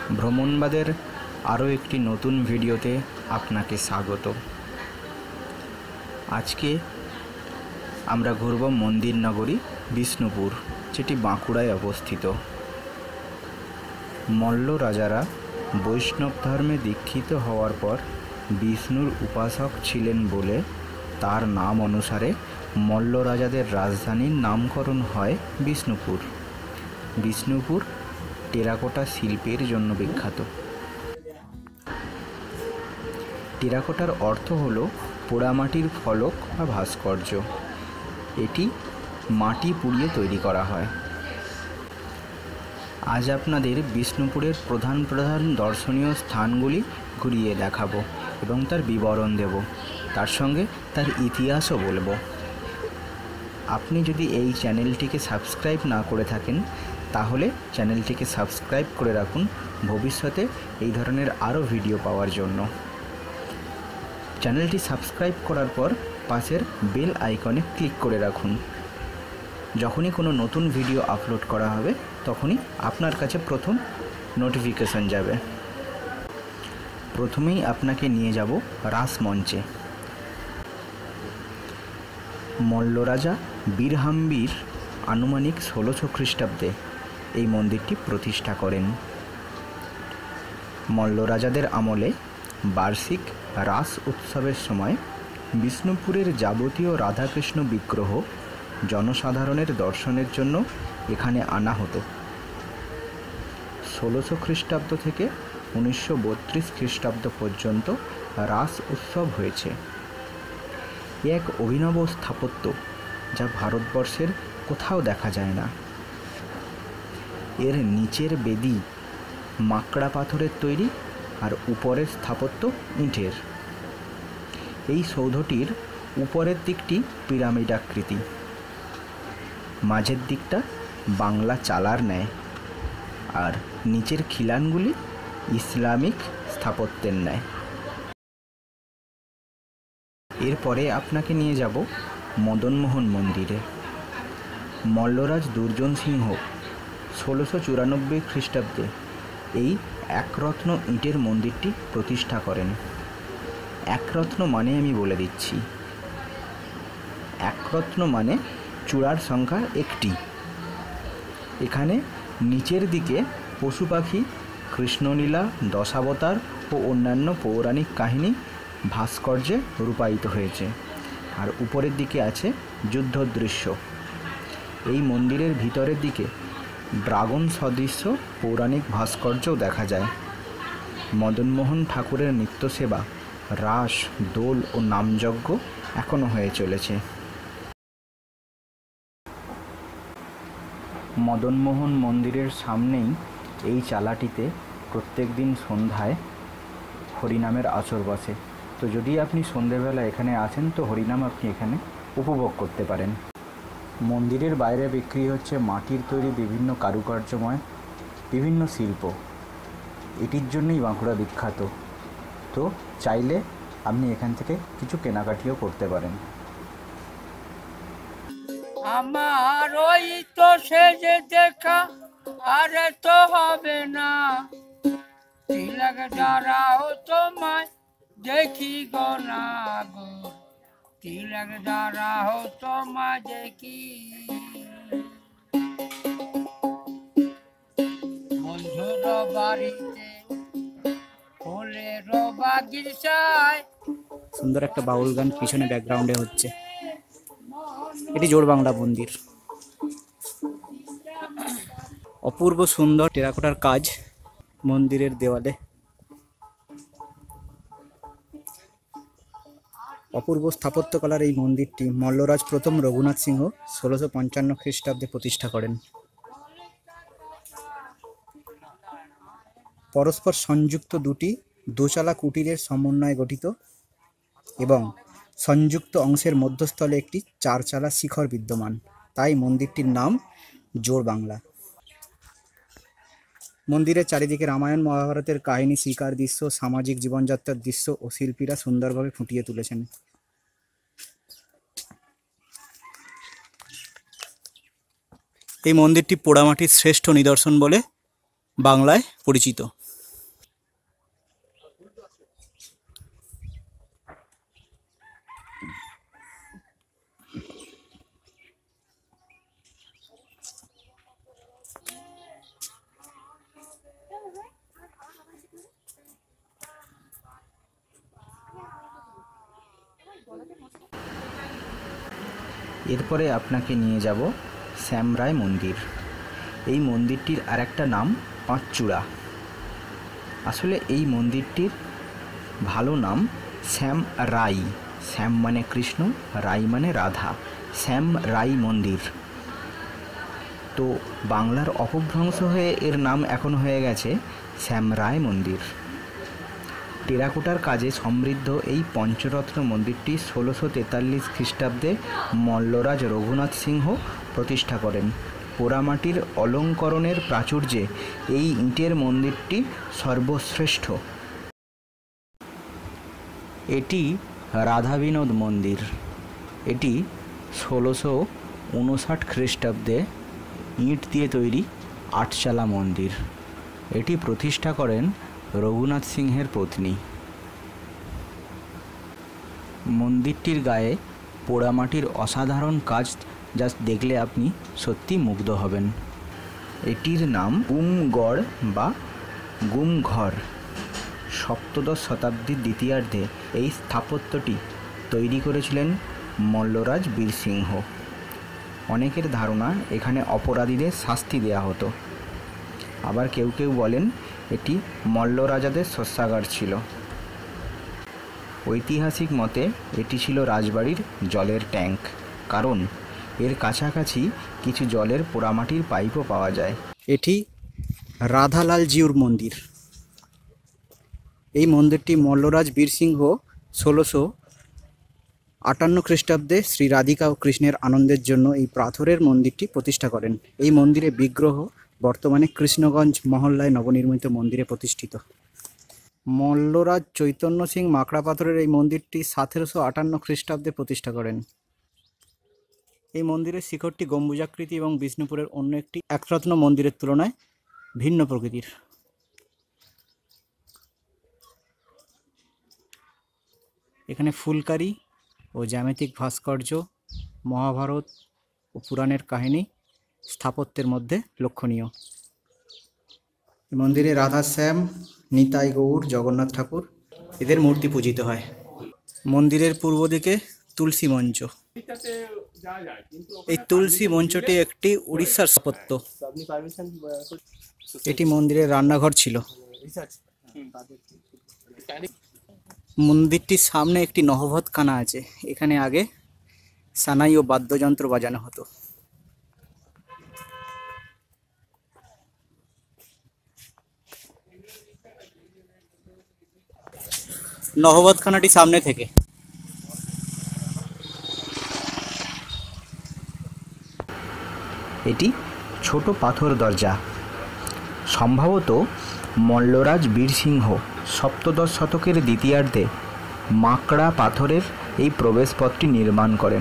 ভ্রমণবাদের আরও একটি নতুন ভিডিওতে আপনাকে স্বাগত। আজকে আমরা ঘুরব মন্দির নগরী বিষ্ণুপুর, যেটি বাঁকুড়ায় অবস্থিত। মল্ল রাজারা বৈষ্ণব ধর্মে দীক্ষিত হওয়ার পর বিষ্ণুর উপাসক ছিলেন বলে তার নাম অনুসারে মল্ল রাজাদের রাজধানীর নামকরণ হয় বিষ্ণুপুর। বিষ্ণুপুর টেরাকোটা শিল্পের জন্য বিখ্যাত। টেরাকোটার অর্থ হলো পোড়ামাটির ফলক বা ভাস্কর্য। এটি মাটি পুড়িয়ে তৈরি করা হয়। আজ আপনাদের বিষ্ণুপুরের প্রধান দর্শনীয় স্থানগুলি ঘুরিয়ে দেখাবো এবং তার বিবরণ দেব, তার সঙ্গে তার ইতিহাসও বলবো। আপনি যদি এই চ্যানেলটিকে সাবস্ক্রাইব না করে থাকেন তাহলে চ্যানেলটিকে সাবস্ক্রাইব করে রাখুন ভবিষ্যতে এই ধরনের আরও ভিডিও পাওয়ার জন্য। চ্যানেলটি সাবস্ক্রাইব করার পর পাশের বেল আইকনে ক্লিক করে রাখুন। যখনই কোনো নতুন ভিডিও আপলোড করা হবে তখনই আপনার কাছে প্রথম নোটিফিকেশন যাবে। প্রথমেই আপনাকে নিয়ে যাব রাসমঞ্চে। মল্ল রাজা বীরহাম্বীর আনুমানিক 1600 খ্রিস্টাব্দে এই মন্দিরটি প্রতিষ্ঠা করেন। মল্ল রাজাদের আমলে বার্ষিক রাস উৎসবের সময় বিষ্ণুপুরের যাবতীয় রাধাকৃষ্ণ বিগ্রহ জনসাধারণের দর্শনের জন্য এখানে আনা হতো। 1600 খ্রিস্টাব্দ থেকে 1932 খ্রিস্টাব্দ পর্যন্ত রাস উৎসব হয়েছে। এক অভিনব স্থাপত্য যা ভারতবর্ষের কোথাও দেখা যায় না। এর নিচের বেদি মাকড়া পাথরের তৈরি আর উপরের স্থাপত্য ইটের। এই সৌধটির উপরের দিকটি পিরামিড আকৃতি, মাঝের দিকটা বাংলা চালার ন্যায়, আর নিচের খিলানগুলি ইসলামিক স্থাপত্যের ন্যায়। এরপরে আপনাকে নিয়ে যাব মদনমোহন মন্দিরে। মল্লরাজ দুর্জন সিংহ 1694 খ্রিস্টাব্দে এই একরত্ন ইটের মন্দিরটি প্রতিষ্ঠা করেন। একরত্ন মানে আমি বলে দিচ্ছি, একরত্ন মানে চূড়ার সংখ্যা একটি। এখানে নিচের দিকে পশু পাখি, কৃষ্ণলীলা, দশাবতার ও অন্যান্য পৌরাণিক কাহিনী ভাস্কর্যে রূপায়িত হয়েছে, আর উপরের দিকে আছে যুদ্ধ দৃশ্য। এই মন্দিরের ভিতরের দিকে ড্রাগন সদৃশ্য পৌরাণিক ভাস্কর্যও দেখা যায়। মদনমোহন ঠাকুরের নিত্যসেবা, রাস, দোল ও নামযজ্ঞ এখনও হয়ে চলেছে। মদনমোহন মন্দিরের সামনেই এই চালাটিতে প্রত্যেক দিন সন্ধ্যায় হরিনামের আসর বসে। তো যদি আপনি সন্ধ্যেবেলা এখানে আসেন তো হরিনাম আপনি এখানে উপভোগ করতে পারেন। মন্দিরের বাইরে বিক্রি হচ্ছে মাটির তৈরি বিভিন্ন কারুকার্যময় বিভিন্ন শিল্প। এটির জন্যই বাঁকুড়া বিখ্যাত। তো চাইলে আপনি এখান থেকে কিছু কেনাকাটিও করতে পারেন। আমার ওই তো সেজে দেখা আরে তো হবে না, তিলক দাঁড়াও তোমায় দেখি গো না গো, তিলক দাঁড়াও তোমায় দেখি। বন্ধুর বাড়িতে ফুলের বাগিচায়। সুন্দর একটা বাউল গান পিছনে ব্যাকগ্রাউন্ডে হচ্ছে। এটি জোর বাংলা মন্দির। অপূর্ব সুন্দর টেরাকোটার কাজ মন্দিরের দেওয়ালে। অপূর্ব স্থাপত্যকলার এই মন্দিরটি মল্লরাজ প্রথম রঘুনাথ সিংহ 1655 খ্রিস্টাব্দে প্রতিষ্ঠা করেন। পরস্পর সংযুক্ত দুটি দোচালা কুটিরের সমন্বয়ে গঠিত এবং সংযুক্ত অংশের মধ্যস্থলে একটি চারচালা শিখর বিদ্যমান, তাই মন্দিরটির নাম জোর বাংলা। মন্দিরের চারিদিকে রামায়ণ মহাভারতের কাহিনী, শিকার দৃশ্য, সামাজিক জীবনযাত্রার দৃশ্য ও শিল্পীরা সুন্দরভাবে ফুটিয়ে তুলেছেন। এই মন্দিরটি পোড়ামাটির শ্রেষ্ঠ নিদর্শন বলে বাংলায় পরিচিত। এরপরে আপনাকে নিয়ে যাব শ্যামরায় মন্দির। এই মন্দিরটির আরেকটা নাম পাঁচচূড়া। আসলে এই মন্দিরটির ভালো নাম শ্যাম রাই। শ্যাম মানে কৃষ্ণ, রাই মানে রাধা, শ্যাম রাই মন্দির। তো বাংলার অপভ্রংশ হয়ে এর নাম এখন হয়ে গেছে শ্যামরায় মন্দির। টেরাকোটার কাজে সমৃদ্ধ এই পঞ্চরত্ন মন্দিরটি 1643 খ্রিস্টাব্দে মল্লরাজ রঘুনাথ সিংহ প্রতিষ্ঠা করেন। পোড়ামাটির অলঙ্করণের প্রাচুর্যে এই ইটের মন্দিরটি সর্বশ্রেষ্ঠ। এটি রাধা বিনোদ মন্দির। এটি 1659 খ্রিস্টাব্দে ইট দিয়ে তৈরি আটচালা মন্দির। এটি প্রতিষ্ঠা করেন রঘুনাথ সিংহের পত্নী। মন্দিরটির গায়ে পোড়ামাটির অসাধারণ কাজ যা দেখলে আপনি সত্যি মুগ্ধ হবেন। এটির নাম গুমগড় বা গুমঘর। সপ্তদশ শতাব্দীর দ্বিতীয়ার্ধে এই স্থাপত্যটি তৈরি করেছিলেন মল্লরাজ বীরসিংহ। অনেকের ধারণা এখানে অপরাধীদের শাস্তি দেওয়া হতো। আবার কেউ কেউ বলেন এটি মল্ল রাজাদের শস্যাগার ছিল। ঐতিহাসিক মতে এটি ছিল রাজবাড়ির জলের ট্যাঙ্ক, কারণ এর কাছাকাছি কিছু জলের পোড়ামাটির পাইপও পাওয়া যায়। এটি রাধালাল জিউর মন্দির। এই মন্দিরটি মল্লরাজ বীরসিংহ 1658 খ্রিস্টাব্দে শ্রী রাধিকা ও কৃষ্ণের আনন্দের জন্য এই পাথরের মন্দিরটি প্রতিষ্ঠা করেন। এই মন্দিরে বিগ্রহ বর্তমানে কৃষ্ণগঞ্জ মহল্লায় নবনির্মিত মন্দিরে প্রতিষ্ঠিত। মল্লরাজ চৈতন্য সিং মাকড়া পাথরের এই মন্দিরটি 1758 খ্রিস্টাব্দে প্রতিষ্ঠা করেন। এই মন্দিরের শিখরটি গম্বুজাকৃতি এবং বিষ্ণুপুরের অন্য একটি একরত্ন মন্দিরের তুলনায় ভিন্ন প্রকৃতির। এখানে ফুলকারি ও জ্যামিতিক ভাস্কর্য, মহাভারত ও পুরাণের কাহিনী স্থাপত্যের মধ্যে লক্ষণীয়। মন্দিরে রাধা শ্যাম, নিতাই গৌর, জগন্নাথ ঠাকুর এদের মূর্তি পূজিত হয়। মন্দিরের পূর্ব দিকে তুলসী মঞ্চ। এই তুলসী মঞ্চটি একটি উড়িষ্যার স্থাপত্য। এটি মন্দিরের রান্নাঘর ছিল। মন্দিরটির সামনে একটি নহবতখানা আছে। এখানে আগে সানাই ও বাদ্যযন্ত্র বাজানো হতো। নহবতখানাটি সামনে থেকে। এটি ছোট পাথর দরজা। সম্ভবত মল্লরাজ বীরসিংহ সপ্তদশ শতকের দ্বিতীয়ার্ধে মাকড়া পাথরের এই প্রবেশপথটি নির্মাণ করেন।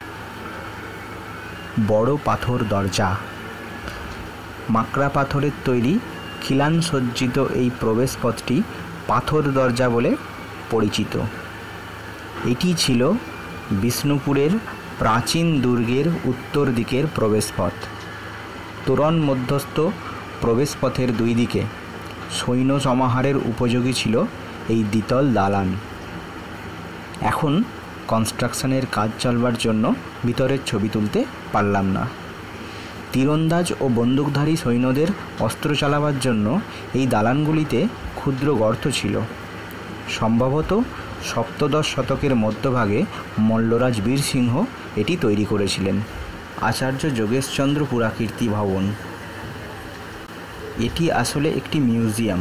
বড় পাথর দরজা। মাকড়া পাথরের তৈরি খিলান সজ্জিত এই প্রবেশপথটি পাথর দরজা বলে পরিচিত। এটি ছিল বিষ্ণুপুরের প্রাচীন দুর্গের উত্তর দিকের প্রবেশপথ। তোরণ মধ্যস্থ প্রবেশপথের দুই দিকে সৈন্য সমাহারের উপযোগী ছিল এই দ্বিতল দালান। এখন কনস্ট্রাকশনের কাজ চলবার জন্য ভিতরের ছবি তুলতে পারলাম না। তীরন্দাজ ও বন্দুকধারী সৈন্যদের অস্ত্র চালাবার জন্য এই দালানগুলিতে ক্ষুদ্র গর্ত ছিল। সম্ভবত সপ্তদশ শতকের মধ্যভাগে মল্লরাজ বীরসিংহ এটি তৈরি করেছিলেন। আচার্য যোগেশচন্দ্র পুরাকীর্তি ভবন। এটি আসলে একটি মিউজিয়াম।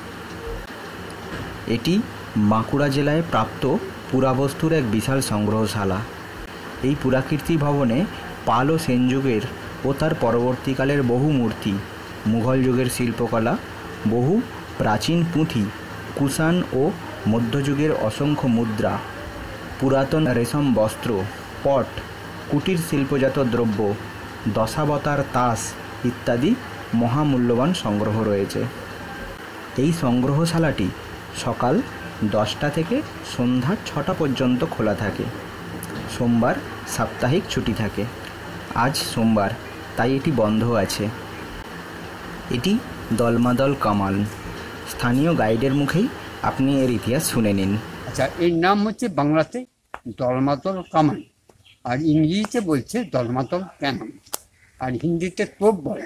এটি বাঁকুড়া জেলায় প্রাপ্ত পুরাবস্তুর এক বিশাল সংগ্রহশালা। এই পুরাকীর্তি ভবনে পাল ও সেন যুগের ও তার পরবর্তীকালের বহু মূর্তি, মুঘল যুগের শিল্পকলা, বহু প্রাচীন পুঁথি, কুষাণ ও মধ্যযুগের অসংখ্য মুদ্রা, পুরাতন রেশম বস্ত্র, পট, কুটির শিল্পজাত দ্রব্য, দশাবতার তাস ইত্যাদি মহামূল্যবান সংগ্রহ রয়েছে। এই সংগ্রহশালাটি সকাল 10টা থেকে সন্ধ্যা 6টা পর্যন্ত খোলা থাকে। সোমবার সাপ্তাহিক ছুটি থাকে। আজ সোমবার, তাই এটি বন্ধ আছে। এটি দলমাদল কামান। স্থানীয় গাইডের মুখেই আপনি এর ইতিহাস শুনে নিন। আচ্ছা, এর নাম হচ্ছে বাংলাতে দলমাদল কামান। আর ইংরেজিতে বলছে দলমাতল ক্যানন, আর হিন্দিতে তোপ বলে।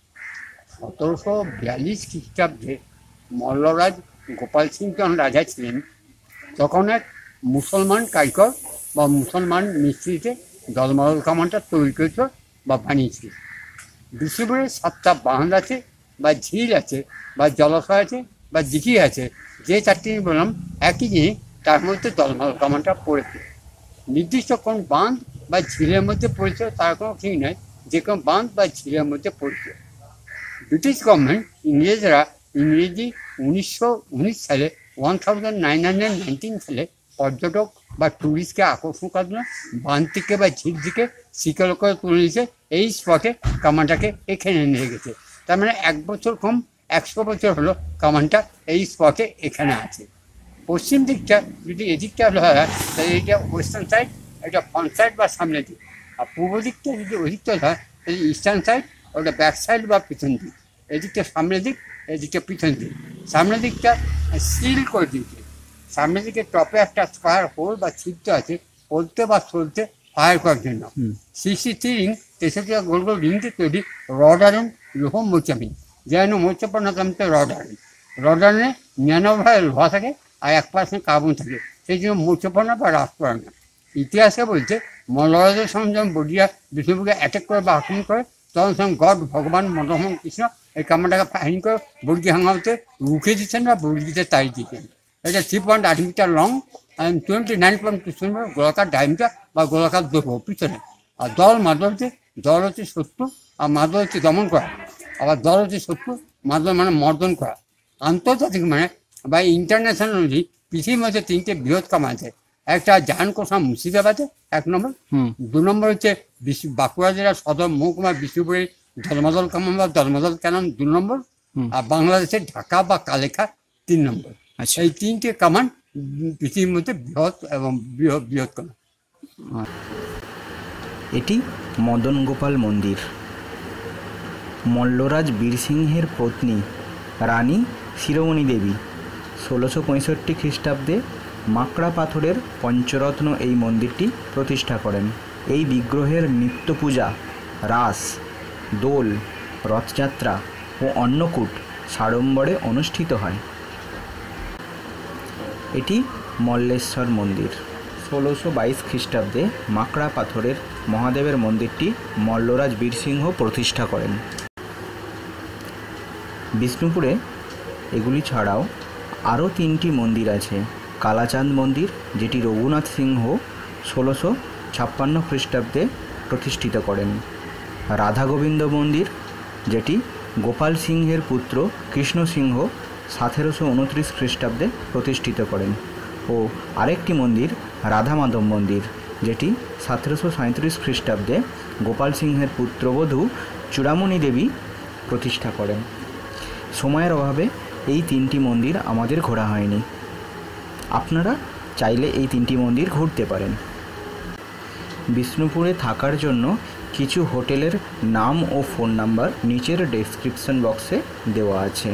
1742 খ্রিস্টাব্দে মল্লরাজ গোপাল সিং যখন রাজা ছিলেন, তখন এক মুসলমান কারিগর বা মুসলমান মিস্ত্রিতে দলমাতল কামানটা তৈরি করেছিল বা বানিয়েছিল। বিষ্ণুপুরে 7টা বাঁধ আছে বা ঝিল আছে বা জলাশয় আছে বা দিঘি আছে, যে 4টি বললাম একই জিনিস, তার মধ্যে দলমাতল কামানটা পড়েছে। নির্দিষ্ট কোন বাঁধ বা ঝিলের মধ্যে পড়েছে তার কোনো ঠিক নয়, যে কোনো বাঁধ বা ঝিলের মধ্যে পড়েছে। ব্রিটিশ গভর্নমেন্ট ইংরেজরা ইংরেজি 1919 সালে 1919 সালে পর্যটক বা ট্যুরিস্টকে আকর্ষণ করার জন্য বাঁধ থেকে বা ঝিল থেকে শিকার করে তুলে নিয়েছে, এই স্পটে কামানটাকে এখানে নিয়ে গেছে। তার মানে 1 বছর কম 100 বছর হলো কামানটা এই স্পটে এখানে আছে। পশ্চিম দিকটা যদি এদিকটা হয় তাহলে এটা ওয়েস্টার্ন সাইড, এটা ফ্রন্ট সাইড বা সামনের দিক। আর পূর্ব দিকটা যদি ওদিকটা হয় তাহলে ইস্টার্ন সাইড, ওটা ব্যাক সাইড বা পিছন দিক। এদিকটা সামনের দিক, এদিকটা পিছন দিক। সামনের দিকটা সিল করে দিয়েছে। সামনের দিকে টপে একটা স্কোয়ার হোল বা ছিদ্র আছে, পড়তে বা চলতে ফায়ার করার জন্য। 63 রিং 63 গোল গোল রিংতে তৈরি রড আয়রন লোহ মোচামিন, যেন মোচাপনা কামতে রড আয়রন। রড আয়রনে 99% লোহা থাকে আর 1% কার্বন থাকে, সেই জন্য মোচাপনা বা হ্রাস করে না। ইতিহাসে বলছে মল্লরাজের সঙ্গে যখন বডিরা বিষ্ণুপুরকে অ্যাটাক করে বা আক্রমণ করে, তখন সঙ্গে গড ভগবান মদনমোহন কৃষ্ণ এই কামানটাকে ফায়ারিং করে বর্গি হাঙ্গামতে রুখে দিচ্ছেন বা বর্গিতে তাই দিচ্ছেন। এটা 3.8 মিটার লং and 29.2 গোলাকার ডায়ামিটার বা গোলাকার দৈর্ঘ্য পিছনে। আর দল হচ্ছে শত্রু, আর মাদল হচ্ছে দমন করা। আবার দল হচ্ছে শত্রু, মাদল মানে মর্দন করা। আন্তর্জাতিক মানে বা ইন্টারন্যাশনালি পৃথিবীর মধ্যে 3টে বৃহৎ কামান আছে। একটা জাহান কোষা মুর্শিদাবাদে 1 নম্বর, 2 নম্বর হচ্ছে বাঁকুড়া জেলার সদর মহকুমা বিষ্ণুপুরের দলমাদল কামান বা দলমাদল ক্যানন 2 নম্বর, আর বাংলাদেশের ঢাকা বা কালেখা 3 নম্বর। এই 3টে কামান পৃথিবীর মধ্যে বৃহৎ এবং বৃহৎ কামান। এটি মদন গোপাল মন্দির। মল্লরাজ বীরসিংহের পত্নী রানী শিরোমণি দেবী 1665 খ্রিস্টাব্দে মাকড়া পাথরের পঞ্চরত্ন এই মন্দিরটি প্রতিষ্ঠা করেন। এই বিগ্রহের নিত্য পূজা, রাস, দোল, রথযাত্রা ও অন্নকূট সাড়ম্বরে অনুষ্ঠিত হয়। এটি মল্লেশ্বর মন্দির। 1622 খ্রিস্টাব্দে মাকড়া পাথরের মহাদেবের মন্দিরটি মল্লরাজ বীরসিংহ প্রতিষ্ঠা করেন। বিষ্ণুপুরে এগুলি ছাড়াও আরও 3টি মন্দির আছে। কালাচাঁদ মন্দির, যেটি রঘুনাথ সিংহ 1656 খ্রিস্টাব্দে প্রতিষ্ঠিত করেন। রাধা গোবিন্দ মন্দির, যেটি গোপাল সিংহের পুত্র কৃষ্ণ সিংহ 1729 খ্রিস্টাব্দে প্রতিষ্ঠিত করেন। ও আরেকটি মন্দির রাধা মাধব মন্দির, যেটি 1737 খ্রিস্টাব্দে গোপাল সিংহের পুত্রবধূ চূড়ামণি দেবী প্রতিষ্ঠা করেন। সময়ের অভাবে এই 3টি মন্দির আমাদের ঘোরা হয়নি। আপনারা চাইলে এই 3টি মন্দির ঘুরতে পারেন। বিষ্ণুপুরে থাকার জন্য কিছু হোটেলের নাম ও ফোন নাম্বার নিচের ডেসক্রিপশন বক্সে দেওয়া আছে।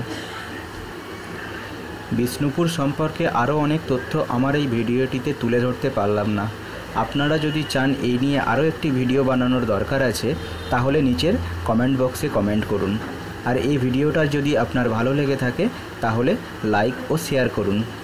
বিষ্ণুপুর সম্পর্কে আরও অনেক তথ্য আমার এই ভিডিওটিতে তুলে ধরতে পারলাম না। আপনারা যদি চান এই নিয়ে আরও একটি ভিডিও বানানোর দরকার আছে, তাহলে নিচের কমেন্ট বক্সে কমেন্ট করুন। আর এই ভিডিওটা যদি আপনার ভালো লেগে থাকে তাহলে লাইক ও শেয়ার করুন।